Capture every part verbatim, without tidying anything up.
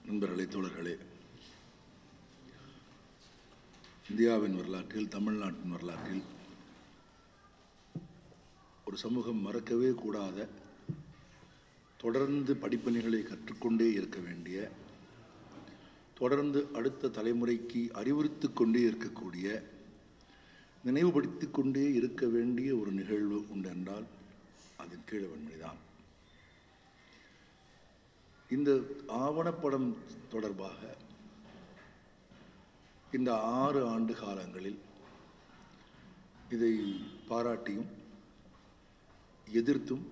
நண்பர்களே, தோழர்களே, இந்தியாவின் வரலாற்றில், தமிழ்நாட்டின் வரலாற்றில் ஒரு சமூகம் மறக்கவே கூடாத, தொடர்ந்து படிப்பணிகளை கற்றுக்கொண்டே இருக்க வேண்டிய, தொடர்ந்து அடுத்த தலைமுறைக்கு அறிவுறுத்தி கொண்டே இருக்கக்கூடிய, நினைவுபடுத்தி கொண்டே இருக்க வேண்டிய ஒரு நிகழ்வு உண்டு என்றால் அது கீழவன்மொழிதான். இந்த ஆவணப்படம் தொடர்பாக இந்த ஆறு ஆண்டு காலங்களில் இதை பாராட்டியும் எதிர்த்தும்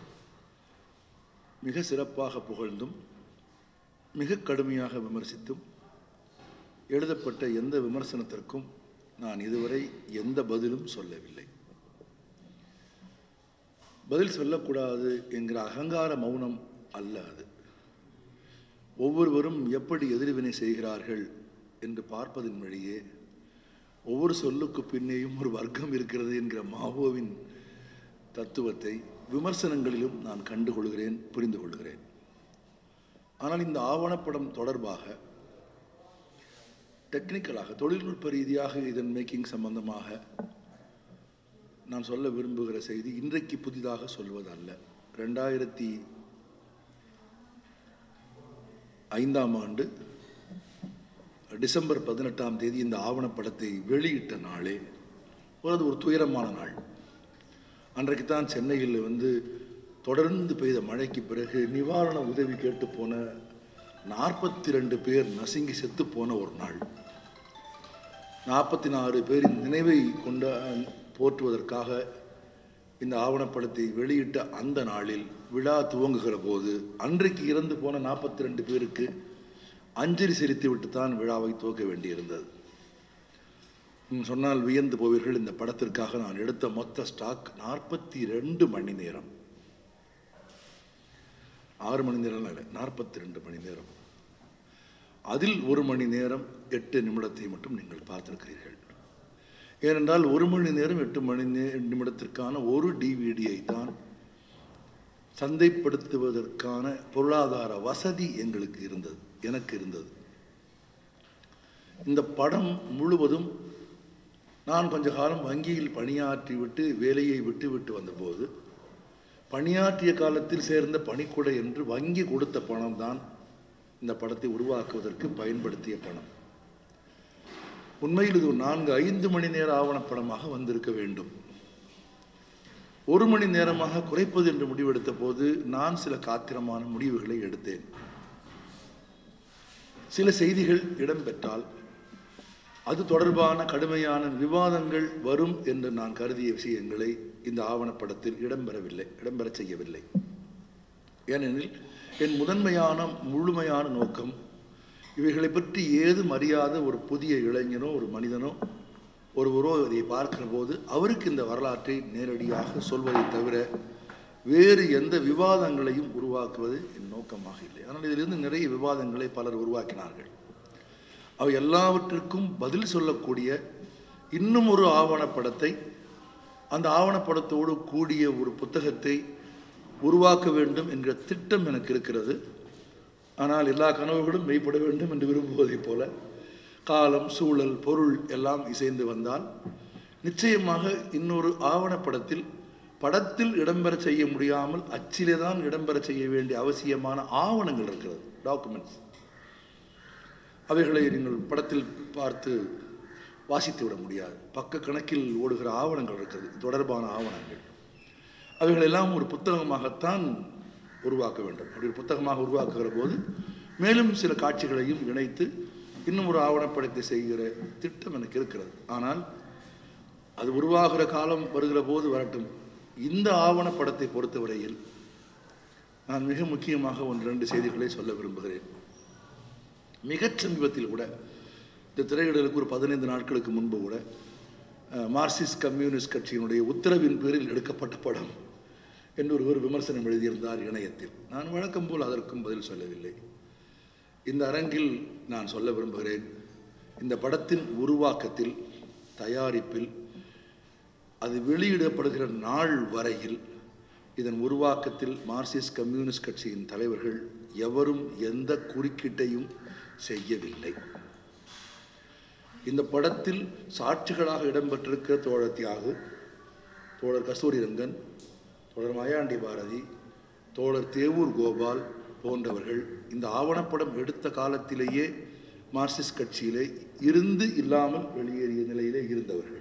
மிக சிறப்பாக புகழ்ந்தும் மிக கடுமையாக விமர்சித்தும் எழுதப்பட்ட எந்த விமர்சனத்திற்கும் நான் இதுவரை எந்த பதிலும் சொல்லவில்லை. பதில் சொல்லக்கூடாது என்கிற அகங்கார மௌனம் அல்ல அது. ஒவ்வொருவரும் எப்படி எதிர்வினை செய்கிறார்கள் என்று பார்ப்பதன் வழியே ஒவ்வொரு சொல்லுக்கு பின்னேயும் ஒரு வர்க்கம் இருக்கிறது என்கிற மாவோவின் தத்துவத்தை விமர்சனங்களிலும் நான் கண்டுகொள்கிறேன், புரிந்து கொள்கிறேன். ஆனால் இந்த ஆவணப்படம் தொடர்பாக டெக்னிக்கலாக, தொழில்நுட்ப ரீதியாக இதன் மேக்கிங் சம்பந்தமாக நான் சொல்ல விரும்புகிற செய்தி இன்றைக்கு புதிதாக சொல்வதல்ல. ரெண்டாயிரத்தி ஐந்தாம் ஆண்டு டிசம்பர் பதினெட்டாம் தேதி இந்த ஆவணப்படத்தை வெளியிட்ட நாளே ஒரு ஒரு துயரமான நாள். அன்றைக்கு தான் சென்னையில் வந்து தொடர்ந்து பெய்த மழைக்கு பிறகு நிவாரண உதவி கேட்டு போன நாற்பத்தி ரெண்டு பேர் நசுங்கி செத்து போன ஒரு நாள். நாற்பத்தி நாலு பேரின் நினைவை கொண்ட போற்றுவதற்காக இந்த ஆவணப்படத்தை வெளியிட்ட அந்த நாளில் விழா துவங்குகிற போது அன்றைக்கு இறந்து போன நாற்பத்தி ரெண்டு பேருக்கு அஞ்சலி செலுத்தி விட்டு தான் விழாவை துவக்க வேண்டியிருந்தது. சொன்னால் வியந்து போவீர்கள். இந்த படத்திற்காக நான் எடுத்த மொத்த ஸ்டாக் நாற்பத்தி ரெண்டு மணி நேரம். ஆறு மணி நேரம் இல்லை, நாற்பத்தி ரெண்டு மணி நேரம். அதில் ஒரு மணி நேரம் எட்டு நிமிடத்தை மட்டும் நீங்கள் பார்த்திருக்கிறீர்கள். ஏனென்றால் ஒரு மணி நேரம் எட்டு மணி நே நிமிடத்திற்கான ஒரு டிவிடியை தான் சந்தைப்படுத்துவதற்கான பொருளாதார வசதி எங்களுக்கு இருந்தது, எனக்கு இருந்தது. இந்த படம் முழுவதும் நான் கொஞ்ச காலம் வங்கியில் பணியாற்றி விட்டு வேலையை விட்டு விட்டு வந்தபோது பணியாற்றிய காலத்தில் சேர்ந்த பணிக்குடை என்று வங்கி கொடுத்த பணம் தான் இந்த படத்தை உருவாக்குவதற்கு பயன்படுத்திய பணம். உண்மையில் இது நான்கு ஐந்து மணி நேர ஆவணப்படமாக வந்திருக்க வேண்டும். ஒரு மணி நேரமாக குறைப்பது என்று முடிவெடுத்த போது நான் சில காத்திரமான முடிவுகளை எடுத்தேன். சில செய்திகள் இடம்பெற்றால் அது தொடர்பான கடுமையான விவாதங்கள் வரும் என்று நான் கருதிய விஷயங்களை இந்த ஆவணப்படத்தில் இடம்பெறவில்லை இடம்பெற செய்யவில்லை. ஏனெனில் என் முதன்மையான முழுமையான நோக்கம் இவைகளை பற்றி ஏதும் அறியாத ஒரு புதிய இளைஞனோ ஒரு மனிதனோ ஒருவரோ இதை பார்க்கிற போது அவருக்கு இந்த வரலாற்றை நேரடியாக சொல்வதை தவிர வேறு எந்த விவாதங்களையும் உருவாக்குவது என் நோக்கமாக இல்லை. ஆனால் இதிலிருந்து நிறைய விவாதங்களை பலர் உருவாக்கினார்கள். அவை எல்லாவற்றிற்கும் பதில் சொல்லக்கூடிய இன்னும் ஒரு ஆவணப்படத்தை, அந்த ஆவணப்படத்தோடு கூடிய ஒரு புத்தகத்தை உருவாக்க வேண்டும் என்கிற திட்டம் எனக்கு இருக்கிறது. ஆனால் எல்லா கனவுகளும் மெய்ப்பட வேண்டும் என்று விரும்புவதைப் போல காலம், சூழல், பொருள் எல்லாம் இசைந்து வந்தால் நிச்சயமாக இன்னொரு ஆவணப்படத்தில் படத்தில் இடம்பெற செய்ய முடியாமல் அச்சிலே தான் இடம்பெற செய்ய வேண்டிய அவசியமான ஆவணங்கள் இருக்கிறது, டாக்குமெண்ட்ஸ். அவைகளை நீங்கள் படத்தில் பார்த்து வாசித்து விட முடியாது. பக்க கணக்கில் ஓடுகிற ஆவணங்கள் இருக்கிறது, தொடர்பான ஆவணங்கள். அவைகளெல்லாம் ஒரு புத்தகமாகத்தான் உருவாக்க வேண்டும். அப்படி ஒரு புத்தகமாக உருவாக்குகிற போது மேலும் சில காட்சிகளையும் இணைத்து இன்னும் ஒரு ஆவணப்படத்தை செய்கிற திட்டம் எனக்கு இருக்கிறது. ஆனால் அது உருவாகிற காலம் வருகிற போது வரட்டும். இந்த ஆவணப்படத்தை பொறுத்தவரையில் நான் மிக முக்கியமாக ஒன்று ரெண்டு செய்திகளை சொல்ல விரும்புகிறேன். மிகச் சமீபத்தில் கூட இந்த திரையிடலுக்கு ஒரு பதினைந்து நாட்களுக்கு முன்பு கூட மார்க்சிஸ்ட் கம்யூனிஸ்ட் கட்சியினுடைய உத்தரவின் பேரில் எடுக்கப்பட்ட படம் என்று ஒரு விமர்சனம் எழுதியிருந்தார் இணையத்தில். நான் வழக்கம் போல் அதற்கும் பதில் சொல்லவில்லை. இந்த அரங்கில் நான் சொல்ல விரும்புகிறேன், இந்த படத்தின் உருவாக்கத்தில், தயாரிப்பில், அது வெளியிடப்படுகிற நாள் வரையில் இதன் உருவாக்கத்தில் மார்க்சிஸ்ட் கம்யூனிஸ்ட் கட்சியின் தலைவர்கள் எவரும் எந்த குறுக்கீட்டையும் செய்யவில்லை. இந்த படத்தில் சாட்சிகளாக இடம்பெற்றிருக்கிற தோழர் தியாகு, தோழர் கஸ்தூரிரங்கன், தோழர் மாயாண்டி பாரதி, தோழர் தேவூர் கோபால் போன்றவர்கள் இந்த ஆவணப்படம் எடுத்த காலத்திலேயே மார்க்சிஸ்ட் கட்சியிலே இருந்து இல்லாமல் வெளியேறிய நிலையிலே இருந்தவர்கள்.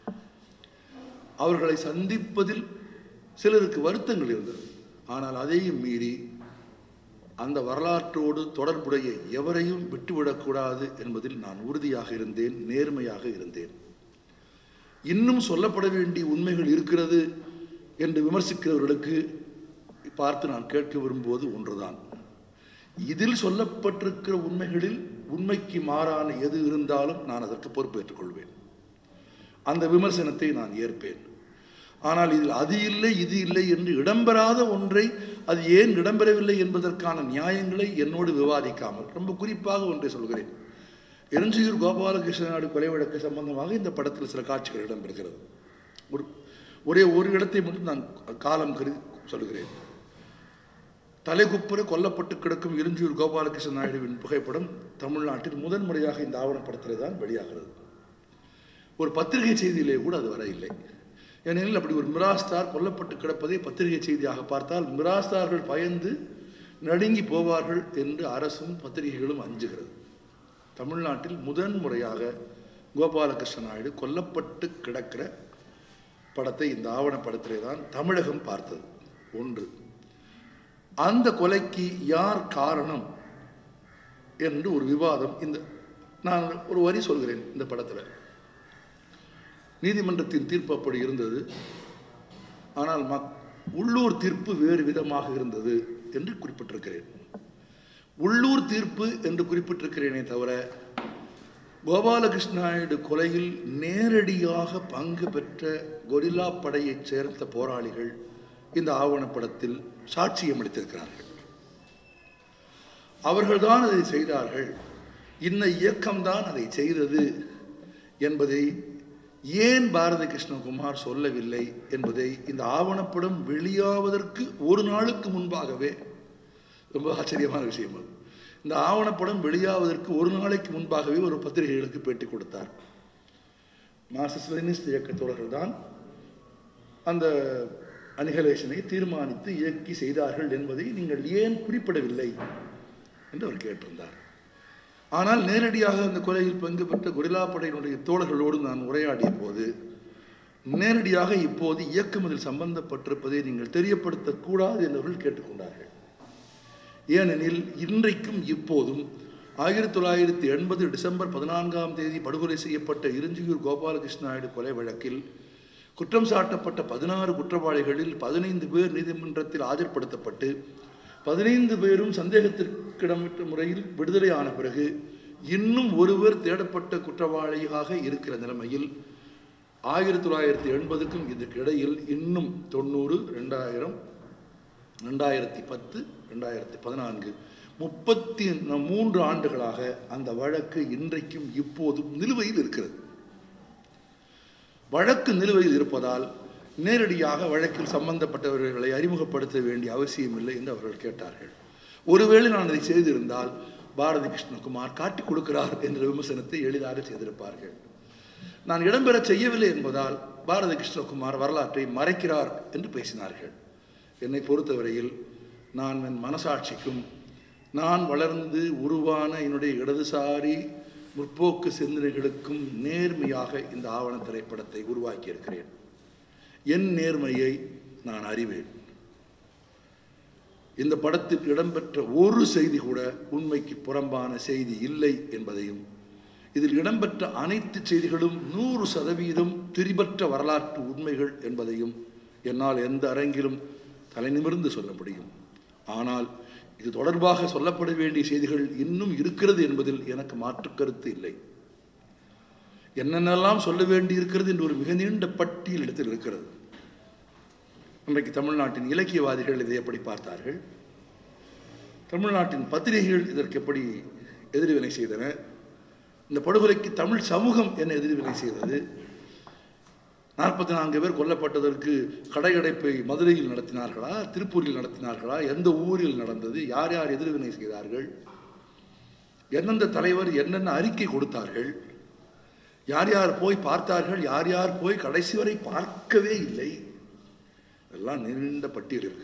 அவர்களை சந்திப்பதில் சிலருக்கு வருத்தங்கள் இருந்தது. ஆனால் அதையும் மீறி அந்த வரலாற்றோடு தொடர்புடைய எவரையும் விட்டுவிடக்கூடாது என்பதில் நான் உறுதியாக இருந்தேன், நேர்மையாக இருந்தேன். இன்னும் சொல்லப்பட வேண்டிய உண்மைகள் இருக்கிறது என்று விமர்சிக்கிறவர்களுக்கு பார்த்து நான் கேட்க விரும்புவது ஒன்றுதான். இதில் சொல்லப்பட்டிருக்கிற உண்மைகளில் உண்மைக்கு மாறான எது இருந்தாலும் நான் அதற்கு பொறுப்பேற்றுக் கொள்வேன். அந்த விமர்சனத்தை நான் ஏற்பேன். ஆனால் இதில் அது இல்லை இது இல்லை என்று இடம்பெறாத ஒன்றை அது ஏன் இடம்பெறவில்லை என்பதற்கான நியாயங்களை என்னோடு விவாதிக்காமல், ரொம்ப குறிப்பாக ஒன்றை சொல்கிறேன். எருஞ்சியூர் கோபாலகிருஷ்ணனாடு கொலை வழக்கு சம்பந்தமாக இந்த படத்தில் சில காட்சிகள் இடம்பெறுகிறது. ஒரு ஒரே ஒரு இடத்தை மட்டும் நான் காலம் கருதி சொல்கிறேன். தலைகுப்புற கொல்லப்பட்டு கிடக்கும் எருஞ்சியூர் கோபாலகிருஷ்ண நாயுடுவின் புகைப்படம் தமிழ்நாட்டில் முதன் முறையாக இந்த ஆவணப்படத்தில் தான் வெளியாகிறது. ஒரு பத்திரிகை செய்தியிலே கூட அது வர இல்லை. ஏனெனில் அப்படி ஒரு மிராஸ்தார் கொல்லப்பட்டு கிடப்பதை பத்திரிகை செய்தியாக பார்த்தால் மிராஸ்தார்கள் பயந்து நடுங்கி போவார்கள் என்று அரசும் பத்திரிகைகளும் அஞ்சுகிறது. தமிழ்நாட்டில் முதன் முறையாக கோபாலகிருஷ்ண நாயுடு கொல்லப்பட்டு கிடக்கிற படத்தை இந்த ஆவணப்படத்திலே தான் தமிழகம் பார்த்தது. ஒன்று, அந்த கொலைக்கு யார் காரணம் என்று ஒரு விவாதம். இந்த நான் ஒரு வரி சொல்கிறேன். இந்த படத்தில் நீதிமன்றத்தின் தீர்ப்பு அப்படி இருந்தது, ஆனால் மக் உள்ளூர் தீர்ப்பு வேறு விதமாக இருந்தது என்று குறிப்பிட்டிருக்கிறேன். உள்ளூர் தீர்ப்பு என்று குறிப்பிட்டிருக்கிறேனே தவிர கோபாலகிருஷ்ண நாயுடு கொலையில் நேரடியாக பங்கு பெற்ற கொரில்லா படையைச் சேர்ந்த போராளிகள் இந்த ஆவணப்படத்தில் சாட்சியம் அளித்திருக்கிறார்கள். அவர்கள்தான் அதை செய்தார்கள், இன்ன இயக்கம்தான் அதை செய்தது என்பதை ஏன் பாரதி கிருஷ்ணகுமார் சொல்லவில்லை என்பதை இந்த ஆவணப்படம் வெளியாவதற்கு ஒரு நாளுக்கு முன்பாகவே, ரொம்ப ஆச்சரியமான விஷயம் அது, இந்த ஆவணப்படம் வெளியாவதற்கு ஒரு நாளைக்கு முன்பாகவே ஒரு பத்திரிகைகளுக்கு பேட்டி கொடுத்தார். மார்க்சிஸ்ட் லெனினிஸ்ட் இயக்க தோழர்கள் தான் அந்த அனிகலேஷனை தீர்மானித்து இயக்கி செய்தார்கள் என்பதை நீங்கள் ஏன் குறிப்பிடவில்லை என்று அவர் கேட்டிருந்தார். ஆனால் நேரடியாக அந்த கொலையில் பங்கு பெற்ற கொரில்லா படையினுடைய தோழர்களோடு நான் உரையாடிய போது நேரடியாக இப்போது இயக்கம் அதில் சம்பந்தப்பட்டிருப்பதை நீங்கள் தெரியப்படுத்தக்கூடாது என்றவர்கள் கேட்டுக்கொண்டார்கள். ஏனெனில் இன்றைக்கும் இப்போதும் ஆயிரத்தி தொள்ளாயிரத்தி எண்பது டிசம்பர் பதினான்காம் தேதி படுகொலை செய்யப்பட்ட எருஞ்சியூர் கோபாலகிருஷ்ண நாயுடு கொலை வழக்கில் குற்றம் சாட்டப்பட்ட பதினாறு குற்றவாளிகளில் பதினைந்து பேர் நீதிமன்றத்தில் ஆஜர்படுத்தப்பட்டு பதினைந்து பேரும் சந்தேகத்திற்கிடமிட்ட முறையில் விடுதலை ஆன பிறகு இன்னும் ஒருவர் தேடப்பட்ட குற்றவாளியாக இருக்கிற நிலைமையில் ஆயிரத்தி தொள்ளாயிரத்தி எண்பதுக்கும் இதற்கு இடையில் இன்னும் தொண்ணூறு ரெண்டாயிரம் ரெண்டாயிரத்தி பத்து ரெண்டாயிரத்தி பதினான்கு முப்பத்தி மூன்று ஆண்டுகளாக அந்த வழக்கு இன்றைக்கும் இப்போதும் நிலுவையில் இருக்கிறது. வழக்கு நிலுவையில் இருப்பதால் நேரடியாக வழக்கில் சம்பந்தப்பட்டவர்களை அறிமுகப்படுத்த வேண்டிய அவசியம் இல்லை என்று அவர்கள் கேட்டார்கள். ஒருவேளை நான் அதை செய்திருந்தால் பாரதி கிருஷ்ணகுமார் காட்டிக் கொடுக்கிறார் என்ற விமர்சனத்தை எளிதாக செய்திருப்பார்கள். நான் இடம்பெற செய்யவில்லை என்பதால் பாரதி கிருஷ்ணகுமார் வரலாற்றை மறைக்கிறார் என்று பேசினார்கள். என்னை பொறுத்தவரையில் நான் என் மனசாட்சிக்கும் நான் வளர்ந்து உருவான என்னுடைய இடதுசாரி முற்போக்கு சிந்தனைகளுக்கும் நேர்மையாக இந்த ஆவண திரைப்படத்தை உருவாக்கியிருக்கிறேன். என் நேர்மையை நான் அறிவேன். இந்த படத்தில் இடம்பெற்ற ஒரு செய்தி கூட உண்மைக்கு புறம்பான செய்தி இல்லை என்பதையும், இதில் இடம்பெற்ற அனைத்து செய்திகளும் நூறு சதவீதம் திரிபற்ற வரலாற்று உண்மைகள் என்பதையும் என்னால் எந்த அரங்கிலும் தலை நிமிர்ந்து சொல்ல முடியும். ஆனால் இது தொடர்பாக சொல்லப்பட வேண்டிய செய்திகள் இன்னும் இருக்கிறது என்பதில் எனக்கு மாற்று கருத்து இல்லை. என்னென்னலாம் சொல்ல வேண்டி இருக்கிறது என்று ஒரு மிக நீண்ட பட்டியல் இடத்தில் இருக்கிறது. இன்றைக்கு தமிழ்நாட்டின் இலக்கியவாதிகள் இதை எப்படி பார்த்தார்கள், தமிழ்நாட்டின் பத்திரிகைகள் இதற்கு எப்படி எதிர்வினை செய்தன, இந்த படுகொலைக்கு தமிழ் சமூகம் என்ன எதிர்வினை செய்தது. நாற்பத்தி நான்கு பேர் கொல்லப்பட்டதற்கு கடையடைப்பை மதுரையில் நடத்தினார்களா, திருப்பூரில் நடத்தினார்களா, எந்த ஊரில் நடந்தது, யார் யார் எதிர்வினை செய்தார்கள், எந்தெந்த தலைவர் என்னென்ன அறிக்கை கொடுத்தார்கள், யார் யார் போய் பார்த்தார்கள், யார் யார் போய் கடைசி வரை பார்க்கவே இல்லை, எல்லாம் நீண்ட பட்டியல் இருக்கிறது.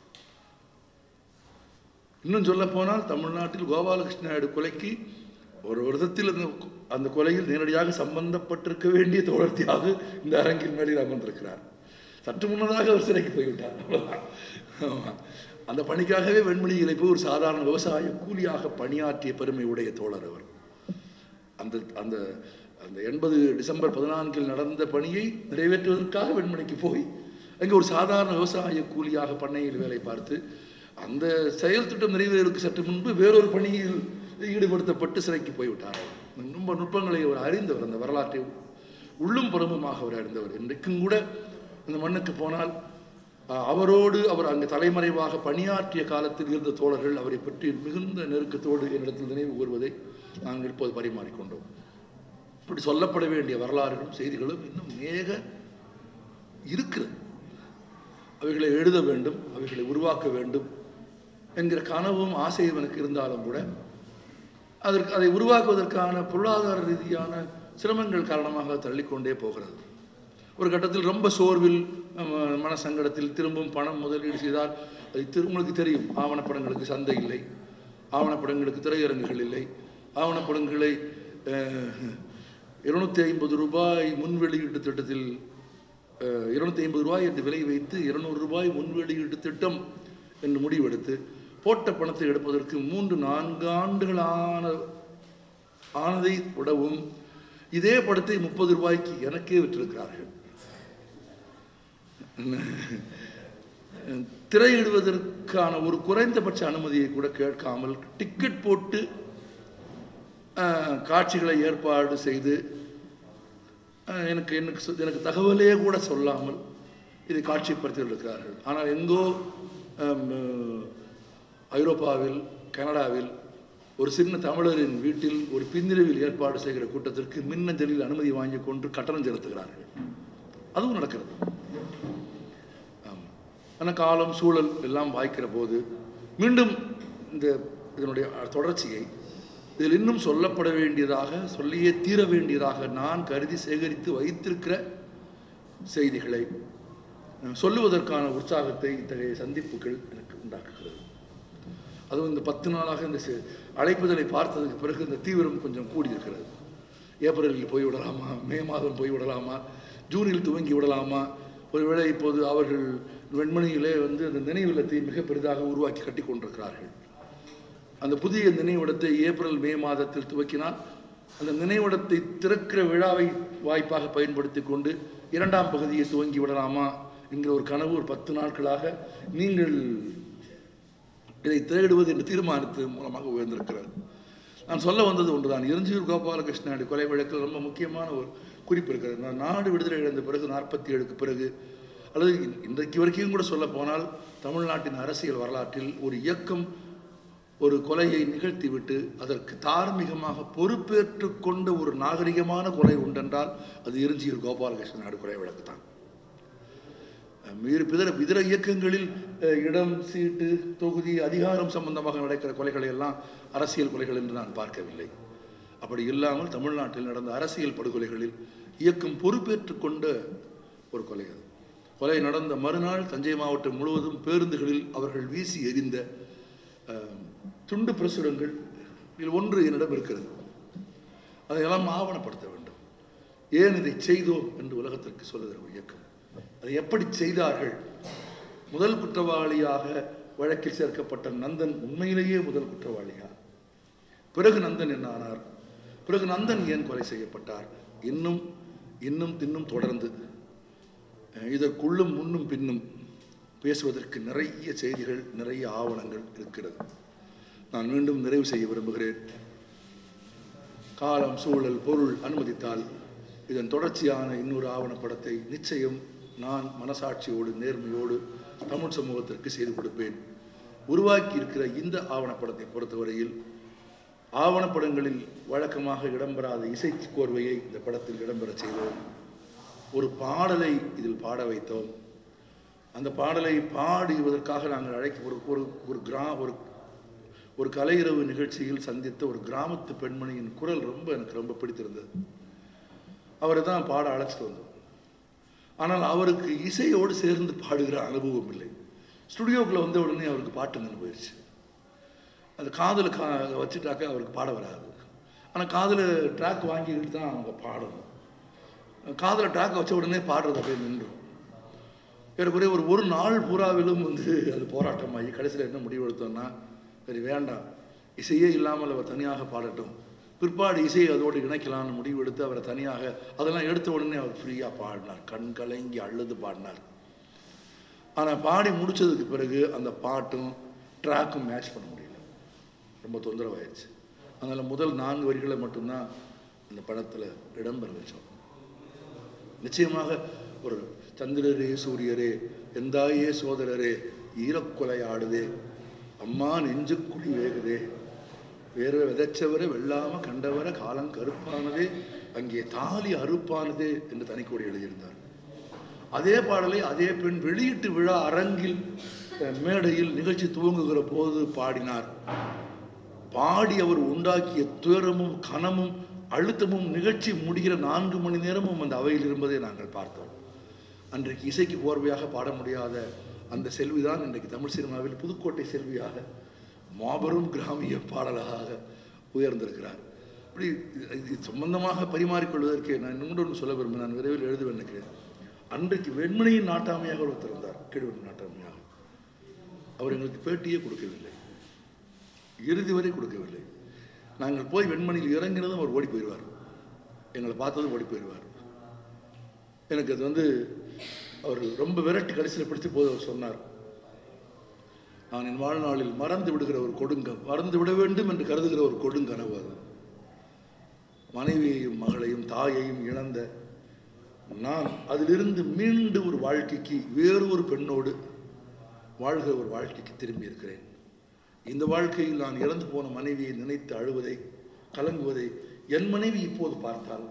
இன்னும் சொல்ல போனால் தமிழ்நாட்டில் கோபாலகிருஷ்ண நாயுடு கொலைக்கு ஒரு விதத்தில் அந்த கொலையில் நேரடியாக சம்பந்தப்பட்டிருக்க வேண்டிய தோழர்த்தியாக இந்த அரங்கின் மேலில் அமர்ந்திருக்கிறார். சற்று முன்னதாக அவர் சிறைக்கு போய்விட்டார், அவ்வளவுதான். அந்த பணிக்காகவே வெண்மணிகளை போய் ஒரு சாதாரண விவசாய கூலியாக பணியாற்றிய பெருமை உடைய தோழர் அவர். அந்த அந்த அந்த எண்பது டிசம்பர் பதினான்கில் நடந்த பணியை நிறைவேற்றுவதற்காக வெண்மணிக்கு போய் அங்கே ஒரு சாதாரண விவசாய கூலியாக பண்ணையில் வேலை பார்த்து அந்த செயல் திட்டம் நிறைவேறுவதற்கு சற்று முன்பு வேறொரு பணியில் ஈடுபடுத்தப்பட்டு சிறைக்கு போய்விட்டார். ரொம்ப நுட்பங்களை அவர் அறிந்தவர், அந்த வரலாற்றை உள்ளும் புறமுமாக அவர் அறிந்தவர். இன்றைக்கும் கூட இந்த மண்ணுக்கு போனால் அவரோடு அவர் அங்கு தலைமறைவாக பணியாற்றிய காலத்தில் இருந்த தோழர்கள் அவரை பற்றி மிகுந்த நெருக்கத்தோடு என்னிடத்தில் நினைவு கூறுவதை நாங்கள் இப்போது பரிமாறிக்கொண்டோம். இப்படி சொல்லப்பட வேண்டிய வரலாறுகளும் செய்திகளும் இன்னும் மேக இருக்கிறது. அவைகளை எழுத வேண்டும், அவைகளை உருவாக்க வேண்டும் என்கிற கனவும் ஆசையும் எனக்கு இருந்தாலும் கூட அதற்கு அதை உருவாக்குவதற்கான பொருளாதார ரீதியான சிரமங்கள் காரணமாக தள்ளிக்கொண்டே போகிறது. ஒரு கட்டத்தில் ரொம்ப சோர்வில் மனசங்கடத்தில் திரும்பவும் பணம் முதலீடு செய்தால் அது உங்களுக்கு தெரியும், ஆவணப்படங்களுக்கு சந்தை இல்லை, ஆவணப்படங்களுக்கு திரையரங்குகள் இல்லை, ஆவணப்படங்களை இருநூத்தி ஐம்பது ரூபாய் முன் வெளியீட்டு திட்டத்தில் இருநூத்தி ஐம்பது ரூபாய் என்று விலை வைத்து இருநூறு ரூபாய் முன் வெளியீட்டு திட்டம் என்று முடிவெடுத்து போட்ட பணத்தை எடுப்பதற்கு மூன்று நான்கு ஆண்டுகளான ஆனதை விடவும் இதே படத்தை முப்பது ரூபாய்க்கு எனக்கே விற்றிருக்கிறார்கள். திரையிடுவதற்கான ஒரு குறைந்தபட்ச அனுமதியை கூட கேட்காமல் டிக்கெட் போட்டு காட்சிகளை ஏற்பாடு செய்து எனக்கு எனக்கு எனக்கு தகவலே கூட சொல்லாமல் இதை காட்சிப்படுத்தி இருக்கிறார்கள். ஆனால் எங்கோ ஐரோப்பாவில், கனடாவில் ஒரு சின்ன தமிழரின் வீட்டில் ஒரு பின்னிரவில் ஏற்பாடு செய்கிற கூட்டத்திற்கு மின்னஞ்சலில் அனுமதி வாங்கி கொண்டு கட்டணம் செலுத்துகிறார்கள். அதுவும் நடக்கிறது. ஆமாம். ஆனால் காலம் சூழல் எல்லாம் வாய்க்கிற போது மீண்டும் இந்த இதனுடைய தொடர்ச்சியை இதில் இன்னும் சொல்லப்பட வேண்டியதாக, சொல்லியே தீர வேண்டியதாக நான் கருதி சேகரித்து வைத்திருக்கிற செய்திகளை சொல்லுவதற்கான உற்சாகத்தை இத்தகைய சந்திப்புகள் எனக்கு உண்டாக்குகிறது. அதுவும் இந்த பத்து நாளாக இந்த அழைப்புதலை பார்த்ததுக்கு பிறகு இந்த தீவிரம் கொஞ்சம் கூடியிருக்கிறது. ஏப்ரலில் போய்விடலாமா, மே மாதம் போய்விடலாமா, ஜூனில் துவங்கி விடலாமா, ஒருவேளை இப்போது அவர்கள் வெண்மணியிலே வந்து அந்த நினைவில்லத்தை மிக பெரிதாக உருவாக்கி கட்டி கொண்டிருக்கிறார்கள். அந்த புதிய நினைவிடத்தை ஏப்ரல் மே மாதத்தில் துவக்கினால் அந்த நினைவிடத்தை திறக்கிற விழாவை வாய்ப்பாக பயன்படுத்தி கொண்டு இரண்டாம் பகுதியை துவங்கி விடலாமா என்கிற ஒரு கனவு ஒரு பத்து நாட்களாக நீங்கள் இதை தேடுவது என்று தீர்மானித்து மூலமாக உயர்ந்திருக்கிறது. நான் சொல்ல வந்தது ஒன்றுதான். எரிஞ்சியூர் கோபாலகிருஷ்ண நாயுடு கொலை வழக்கில் ரொம்ப முக்கியமான ஒரு குறிப்பு இருக்கிறது. நான் நாடு விடுதலை இழந்த பிறகு நாற்பத்தி ஏழுக்கு பிறகு அல்லது இன்றைக்கு வரைக்கும் கூட சொல்ல போனால் தமிழ்நாட்டின் அரசியல் வரலாற்றில் ஒரு இயக்கம் ஒரு கொலையை நிகழ்த்திவிட்டு அதற்கு தார்மீகமாக பொறுப்பேற்று கொண்ட ஒரு நாகரிகமான கொலை உண்டென்றால் அது எரிஞ்சியூர் கோபாலகிருஷ்ண நாயுடு கொலை வழக்கு தான். இதர இதர இயக்கங்களில் இடம், சீட்டு, தொகுதி, அதிகாரம் சம்பந்தமாக நடக்கிற கொலைகளை எல்லாம் அரசியல் கொலைகள் என்று நான் பார்க்கவில்லை. அப்படி இல்லாமல் தமிழ்நாட்டில் நடந்த அரசியல் படுகொலைகளில் இயக்கம் பொறுப்பேற்று கொண்ட ஒரு கொலை அது. கொலை நடந்த மறுநாள் தஞ்சை மாவட்டம் முழுவதும் பேருந்துகளில் அவர்கள் வீசி எறிந்த துண்டு பிரசுரங்கள் இதில் ஒன்று என்னிடம் இருக்கிறது. அதையெல்லாம் ஆவணப்படுத்த வேண்டும். ஏன் இதை செய்தோம் என்று உலகத்திற்கு சொல்லுகிற ஒரு இயக்கம். அதை எப்படி செய்தார்கள்? முதல் குற்றவாளியாக வழக்கில் சேர்க்கப்பட்ட நந்தன் உண்மையிலேயே முதல் குற்றவாளியா? பிறகு நந்தன் என்ன ஆனார்? பிறகு நந்தன் ஏன் கொலை செய்யப்பட்டார்? இன்னும் இன்னும் தின்னும் தொடர்ந்து இதற்குள்ளும் முன்னும் பின்னும் பேசுவதற்கு நிறைய செய்திகள், நிறைய ஆவணங்கள் இருக்கிறது. நான் மீண்டும் நிறைவு செய்ய விரும்புகிறேன். காலம், சூழல், பொருள் அனுமதித்தால் இதன் தொடர்ச்சியான இன்னொரு ஆவணப்படத்தை நிச்சயம் நான் மனசாட்சியோடு நேர்மையோடு தமிழ் சமூகத்திற்கு செய்து கொடுப்பேன். உருவாக்கி இருக்கிற இந்த ஆவணப்படத்தை பொறுத்தவரையில் ஆவணப்படங்களில் வழக்கமாக இடம்பெறாத இசை கோர்வையை இந்த படத்தில் இடம்பெற செய்தோம். ஒரு பாடலை இதில் பாட வைத்தோம். அந்த பாடலை பாடுவதற்காக நாங்கள் அழைக்க ஒரு ஒரு ஒரு கிரா ஒரு ஒரு கலையிரவு நிகழ்ச்சியில் சந்தித்த ஒரு கிராமத்து பெண்மணியின் குரல் ரொம்ப எனக்கு ரொம்ப பிடித்திருந்தது. அவரை தான் பாட அழைச்சிட்டு வந்தோம். ஆனால் அவருக்கு இசையோடு சேர்ந்து பாடுகிற அனுபவம் இல்லை. ஸ்டுடியோக்குள்ளே வந்த உடனே அவருக்கு பாட்டு நின்று போயிடுச்சு. அந்த காதில் கா வச்சுட்டாக்க அவருக்கு பாட வராது. ஆனால் காதில் ட்ராக் வாங்கிக்கிட்டு தான் அவங்க பாடணும். காதில் ட்ராக் வச்ச உடனே பாடுறது அப்படியே நின்றும். ஏறக்குறைய ஒரு ஒரு நாள் பூராவிலும் வந்து அது போராட்டமாகி கடைசியில் என்ன முடிவு எடுத்தோம்னா, சரி வேண்டாம், இசையே இல்லாமல் அவர் தனியாக பாடட்டும், பிற்பாடு இசையை அதோடு இணைக்கலாம்னு முடிவு எடுத்து அவரை தனியாக அதெல்லாம் எடுத்த உடனே அவர் ஃப்ரீயாக பாடினார். கண் கலங்கி அழுது பாடினார். ஆனால் பாடி முடித்ததுக்கு பிறகு அந்த பாட்டும் ட்ராக்கும் மேட்ச் பண்ண முடியல, ரொம்ப தொந்தரவாயிடுச்சு. அதனால் முதல் நான்கு வரிகளை மட்டும்தான் அந்த படத்தில் இடம்பெற வச்சோம். நிச்சயமாக ஒரு சந்திரரே சூரியரே எந்தாயே சோதரரே ஈரக்கொலை ஆடுதே அம்மா நெஞ்சு குடி வேகுதே வேற விதைச்சவரை வெள்ளாம கண்டவரை காலம் கருப்பானதே அங்கே தாலி அறுப்பானதே என்று தனிக்கோடி எழுதியிருந்தார். அதே பாடலை அதே பெண் வெளியீட்டு விழா அரங்கில் மேடையில் நிகழ்ச்சி துவங்குகிற போது பாடினார். பாடி அவர் உண்டாக்கிய துயரமும் கனமும் அழுத்தமும் நிகழ்ச்சி முடிகிற நான்கு மணி நேரமும் அந்த அவையில் இருப்பதை நாங்கள் பார்த்தோம். அன்றைக்கு இசைக்கு போர்வையாக பாட முடியாத அந்த செல்விதான் இன்றைக்கு தமிழ் சினிமாவில் புதுக்கோட்டை செல்வியாக மாபெரும் கிராமிய பாடலாக உயர்ந்திருக்கிறார். இப்படி இது சம்பந்தமாக பரிமாறிக்கொள்வதற்கு நான் இன்னொன்று ஒன்று சொல்ல விரும்புகிறேன். நான் விரைவில் எழுதுவேன் நினைக்கிறேன். அன்றைக்கு வெண்மணியின் நாட்டாமையாக ஒருத்தர் இருந்தார், கீழ்வெண் நாட்டாமையாக. அவர் எங்களுக்கு பேட்டியே கொடுக்கவில்லை, இறுதி வரை கொடுக்கவில்லை. நாங்கள் போய் வெண்மணியில் இறங்கினதும் அவர் ஓடி போயிடுவார், எங்களை பார்த்ததும் ஓடி போயிடுவார். எனக்கு அது வந்து அவர் ரொம்ப விரட்டி கடைசியில் பிடித்த போது அவர் சொன்னார், நான் என் வாழ்நாளில் மறந்து விடுகிற ஒரு கொடுங்க மறந்து விட வேண்டும் என்று கருதுகிற ஒரு கொடுங்கனவு அது. மனைவியையும் மகளையும் தாயையும் இழந்த நான் அதிலிருந்து மீண்டு ஒரு வாழ்க்கைக்கு வேறு ஒரு பெண்ணோடு வாழ்கிற ஒரு வாழ்க்கைக்கு திரும்பி இருக்கிறேன். இந்த வாழ்க்கையில் நான் இறந்து போன மனைவியை நினைத்து அழுவதை கலங்குவதை என் மனைவி இப்போது பார்த்தால்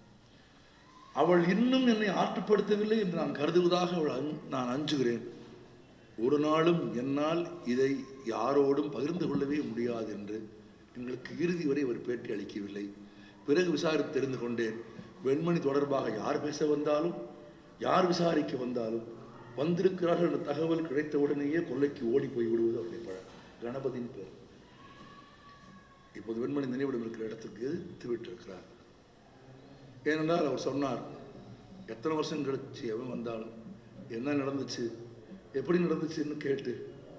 அவள் இன்னும் என்னை ஆற்றுப்படுத்தவில்லை என்று நான் கருதுவதாக அவள் நான் அஞ்சுகிறேன். ஒரு நாளும் என்னால் இதை யாரோடும் பகிர்ந்து கொள்ளவே முடியாது என்று எங்களுக்கு இறுதி வரை அவர் பேட்டி அளிக்கவில்லை. பிறகு விசாரித்து தெரிந்து கொண்டேன், வெண்மணி தொடர்பாக யார் பேச வந்தாலும் யார் விசாரிக்க வந்தாலும் வந்திருக்கிறார்கள் என்ற தகவல் கிடைத்தவுடனேயே கொள்ளைக்கு ஓடி போய் விடுவது அவருடைய பழம். கணபதியின் பேர். இப்போது வெண்மணி நினைவிடம் இருக்கிற இடத்துக்கு எதிர்த்து விட்டிருக்கிறார். ஏனென்றால் அவர் சொன்னார், எத்தனை வருஷம் கழிச்சு அவன் வந்தாலும் என்ன நடந்துச்சு எப்படி நடந்துச்சுன்னு கேட்டு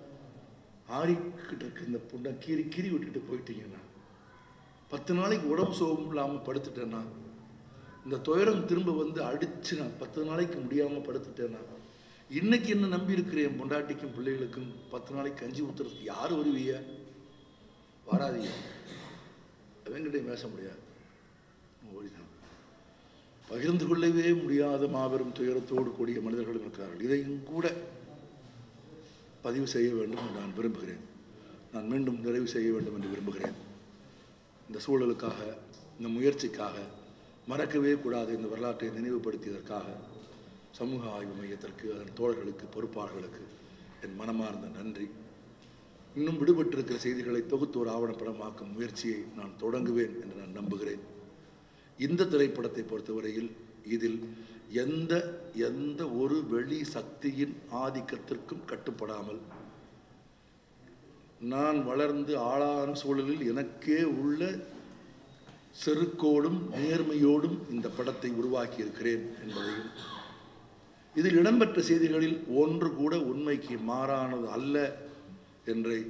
ஆறிக்கிட்டு இருக்க இந்த புண்ணை கீறி கீறி விட்டுட்டு போயிட்டீங்கன்னா, பத்து நாளைக்கு உடம்பு சோகம் இல்லாமல் படுத்துட்டேன்னா, இந்த துயரம் திரும்ப வந்து அடிச்சு நான் பத்து நாளைக்கு முடியாமல் படுத்துட்டேன்னா, இன்னைக்கு என்ன நம்பி இருக்கிறேன் பொண்டாட்டிக்கும் பிள்ளைகளுக்கும் பத்து நாளைக்கு கஞ்சி ஊத்துறதுக்கு யார் வருவீங்க? வராதீங்க, அவங்கிட்டையும் பேச முடியாது, ஓடிதான். பகிர்ந்து கொள்ளவே முடியாத மாபெரும் துயரத்தோடு கூடிய மனிதர்களும் இருக்கிறார்கள். இதையும் கூட பதிவு செய்ய வேண்டும் என்று நான் விரும்புகிறேன். நான் மீண்டும் நிறைவு செய்ய வேண்டும் என்று விரும்புகிறேன். இந்த சூழலுக்காக, இந்த முயற்சிக்காக, மறக்கவே கூடாது இந்த வரலாற்றை நினைவுபடுத்தியதற்காக சமூக ஆய்வு மையத்திற்கு, அதன் தோழர்களுக்கு, பொறுப்பாளர்களுக்கு என் மனமார்ந்த நன்றி. இன்னும் விடுபட்டிருக்கிற செய்திகளை தொகுத்து ஒரு ஆவணப்படமாக்கும் முயற்சியை நான் தொடங்குவேன் என்று நான் நம்புகிறேன். இந்த திரைப்படத்தை பொறுத்தவரையில் இதில் எந்த எந்த ஒரு வெளி சக்தியின் ஆதிக்கத்திற்கும் கட்டுப்படாமல் நான் வளர்ந்து ஆளான சூழலில் எனக்கே உள்ள செருக்கோடும் நேர்மையோடும் இந்த படத்தை உருவாக்கி இருக்கிறேன் என்பதையும், இதில் இடம்பெற்ற செய்திகளில் ஒன்று கூட உண்மைக்கு மாறானது அல்ல என்றை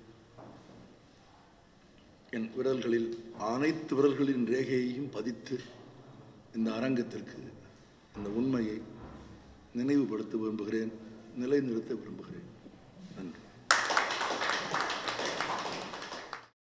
என் விரல்களில் அனைத்து விரல்களின் ரேகையையும் பதித்து இந்த அரங்கத்திற்கு இந்த உண்மையை நினைவுபடுத்த விரும்புகிறேன், நிலைநிறுத்த விரும்புகிறேன். நன்றி.